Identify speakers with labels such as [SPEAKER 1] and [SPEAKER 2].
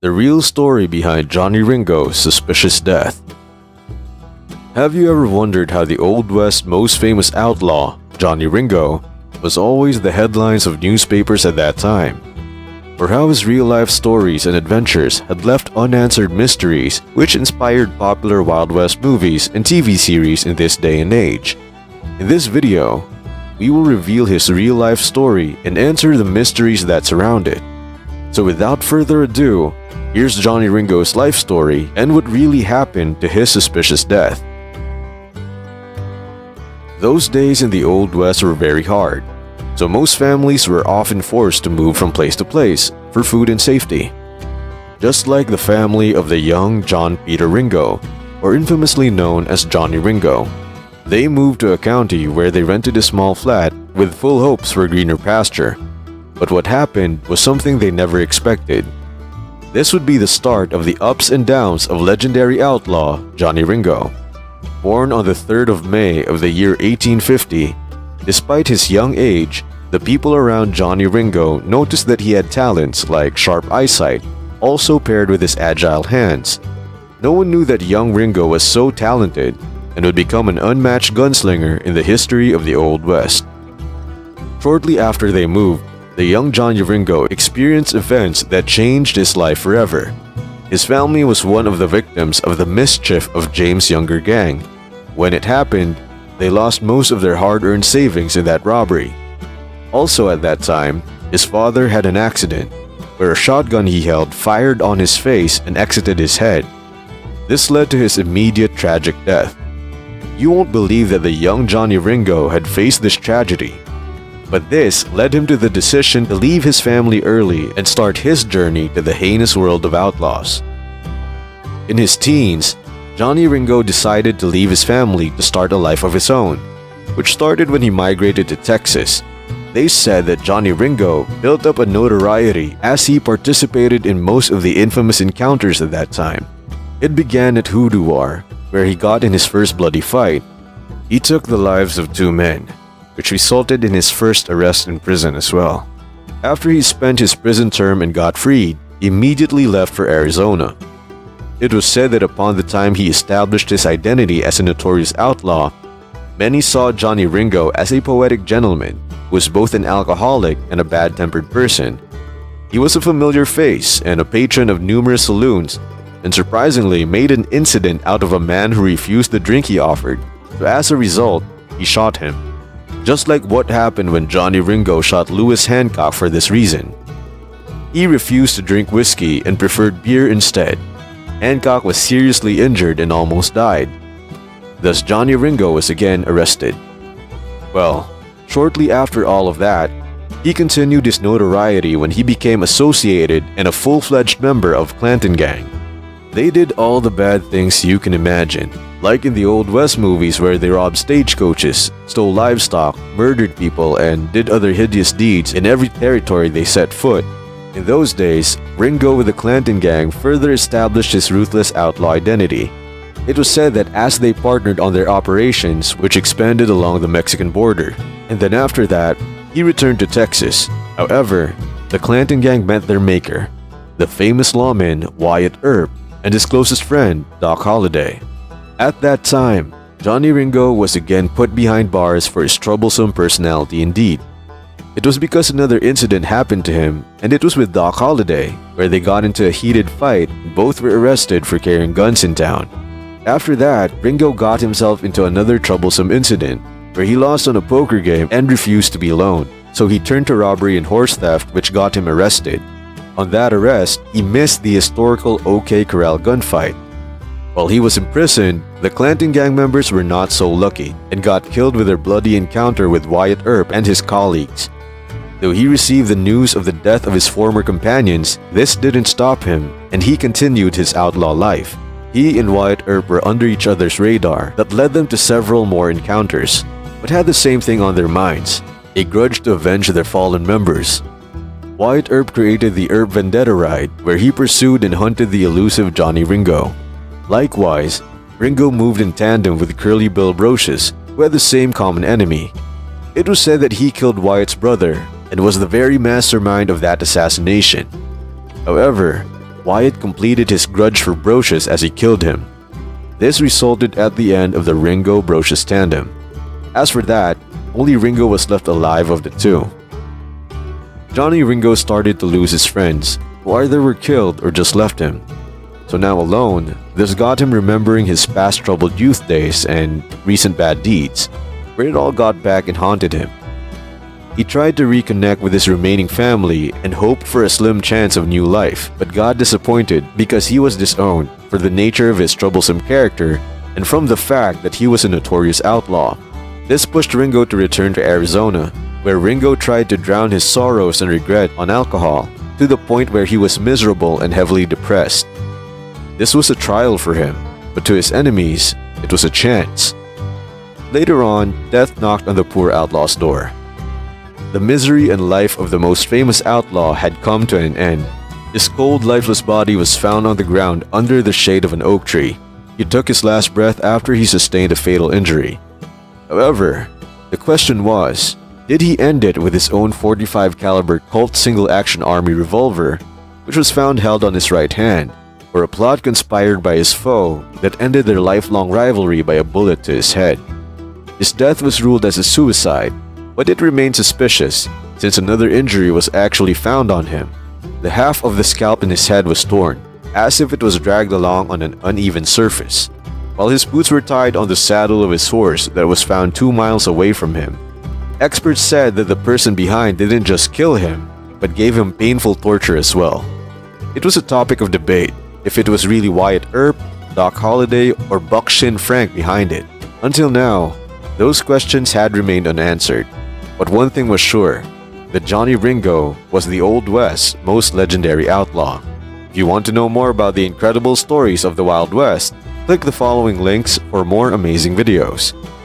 [SPEAKER 1] the real story behind Johnny Ringo's suspicious death. Have you ever wondered how the Old West's most famous outlaw, Johnny Ringo, was always the headlines of newspapers at that time? Or how his real-life stories and adventures had left unanswered mysteries which inspired popular Wild West movies and TV series in this day and age? In this video, we will reveal his real-life story and answer the mysteries that surround it. So without further ado, here's Johnny Ringo's life story and what really happened to his suspicious death. Those days in the Old West were very hard, so most families were often forced to move from place to place for food and safety. Just like the family of the young John Peter Ringo, or infamously known as Johnny Ringo. They moved to a county where they rented a small flat with full hopes for greener pasture. But what happened was something they never expected. This would be the start of the ups and downs of legendary outlaw Johnny Ringo. Born on the 3rd of May of the year 1850, despite his young age, the people around Johnny Ringo noticed that he had talents like sharp eyesight, also paired with his agile hands. No one knew that young Ringo was so talented and would become an unmatched gunslinger in the history of the Old West. Shortly after they moved, the young Johnny Ringo experienced events that changed his life forever. His family was one of the victims of the mischief of James' younger gang. When it happened, they lost most of their hard-earned savings in that robbery. Also at that time, his father had an accident where a shotgun he held fired on his face and exited his head. This led to his immediate tragic death. You won't believe that the young Johnny Ringo had faced this tragedy, but this led him to the decision to leave his family early and start his journey to the heinous world of outlaws. In his teens, Johnny Ringo decided to leave his family to start a life of his own, which started when he migrated to Texas. They said that Johnny Ringo built up a notoriety as he participated in most of the infamous encounters at that time. It began at Hoodoo War, where he got in his first bloody fight. He took the lives of 2 men, which resulted in his first arrest in prison as well. After he spent his prison term and got freed, he immediately left for Arizona. It was said that upon the time he established his identity as a notorious outlaw, many saw Johnny Ringo as a poetic gentleman who was both an alcoholic and a bad-tempered person. He was a familiar face and a patron of numerous saloons, and surprisingly made an incident out of a man who refused the drink he offered, so as a result, he shot him. Just like what happened when Johnny Ringo shot Lewis Hancock for this reason. He refused to drink whiskey and preferred beer instead. Hancock was seriously injured and almost died. Thus Johnny Ringo was again arrested. Well, shortly after all of that, he continued his notoriety when he became associated and a full-fledged member of Clanton Gang. They did all the bad things you can imagine, like in the Old West movies where they robbed stagecoaches, stole livestock, murdered people, and did other hideous deeds in every territory they set foot. In those days, Ringo with the Clanton Gang further established his ruthless outlaw identity. It was said that as they partnered on their operations, which expanded along the Mexican border, and then after that, he returned to Texas. However, the Clanton Gang met their maker, the famous lawman Wyatt Earp, and his closest friend, Doc Holliday. At that time, Johnny Ringo was again put behind bars for his troublesome personality indeed. It was because another incident happened to him, and it was with Doc Holliday, where they got into a heated fight and both were arrested for carrying guns in town. After that, Ringo got himself into another troublesome incident, where he lost on a poker game and refused to be loaned, so he turned to robbery and horse theft, which got him arrested. On that arrest, he missed the historical OK Corral gunfight. While he was imprisoned, the Clanton Gang members were not so lucky and got killed with their bloody encounter with Wyatt Earp and his colleagues. Though he received the news of the death of his former companions, this didn't stop him, and he continued his outlaw life. He and Wyatt Earp were under each other's radar that led them to several more encounters, but had the same thing on their minds, a grudge to avenge their fallen members. Wyatt Earp created the Earp Vendetta Ride, where he pursued and hunted the elusive Johnny Ringo. Likewise, Ringo moved in tandem with Curly Bill Brocious, who had the same common enemy. It was said that he killed Wyatt's brother and was the very mastermind of that assassination. However, Wyatt completed his grudge for Brocious as he killed him. This resulted at the end of the Ringo-Brocious tandem. As for that, only Ringo was left alive of the two. Johnny Ringo started to lose his friends, who either were killed or just left him. So now alone, this got him remembering his past troubled youth days and recent bad deeds, where it all got back and haunted him. He tried to reconnect with his remaining family and hoped for a slim chance of new life, but got disappointed because he was disowned for the nature of his troublesome character and from the fact that he was a notorious outlaw. This pushed Ringo to return to Arizona, where Ringo tried to drown his sorrows and regret on alcohol, to the point where he was miserable and heavily depressed. This was a trial for him, but to his enemies, it was a chance. Later on, death knocked on the poor outlaw's door. The misery and life of the most famous outlaw had come to an end. His cold, lifeless body was found on the ground under the shade of an oak tree. He took his last breath after he sustained a fatal injury. However, the question was, did he end it with his own .45 caliber Colt single-action army revolver, which was found held on his right hand, or a plot conspired by his foe that ended their lifelong rivalry by a bullet to his head? His death was ruled as a suicide, but it remained suspicious since another injury was actually found on him. The half of the scalp in his head was torn, as if it was dragged along on an uneven surface, while his boots were tied on the saddle of his horse that was found 2 miles away from him. Experts said that the person behind didn't just kill him, but gave him painful torture as well. It was a topic of debate if it was really Wyatt Earp, Doc Holliday, or Buckshin Frank behind it. Until now, those questions had remained unanswered. But one thing was sure, that Johnny Ringo was the Old West's most legendary outlaw. If you want to know more about the incredible stories of the Wild West, click the following links for more amazing videos.